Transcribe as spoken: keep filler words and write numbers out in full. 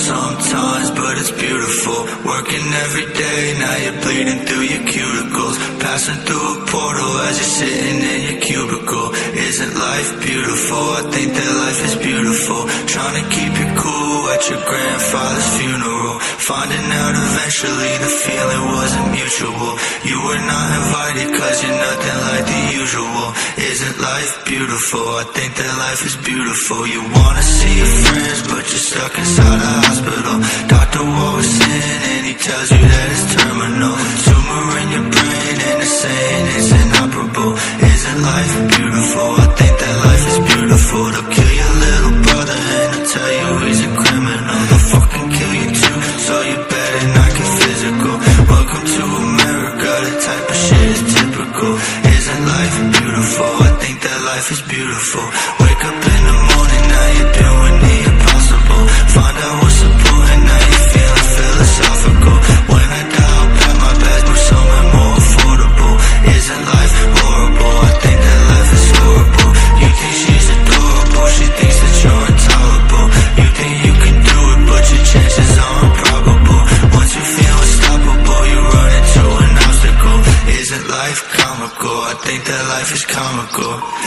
sometimes, but it's beautiful. Working every day, now you're bleeding through your cuticles. Passing through a portal as you're sitting in your cubicle. Isn't life beautiful? I think that life is beautiful. Trying to keep you cool at your grandfather's funeral. Finding out eventually the feeling wasn't mutual. You were not invited cause you're nothing like the usual. Isn't life beautiful? I think that life is beautiful. You wanna see your friends but you're stuck inside a hospital. Doctor walks in and he tells you that it's terminal. Tumor in your brain and they're saying it's inoperable. Isn't life beautiful? I think that life is beautiful. They'll kill your little brother and they'll tell you he's a criminal. They'll fucking kill you too, so you better not get physical. Welcome to America, that type of shit is typical. Isn't life beautiful? I think that life is beautiful. Wake up in the morning, now you're doing the impossible. Find out what's important, now you're feeling philosophical. When I die, I'll pack my bags, do something more affordable. Isn't life horrible? I think that life is horrible. You think she's adorable, she thinks that you're intolerable. You think you can do it, but your chances are improbable. Once you feel unstoppable, you run into an obstacle. Isn't life comical? I think that life is comical.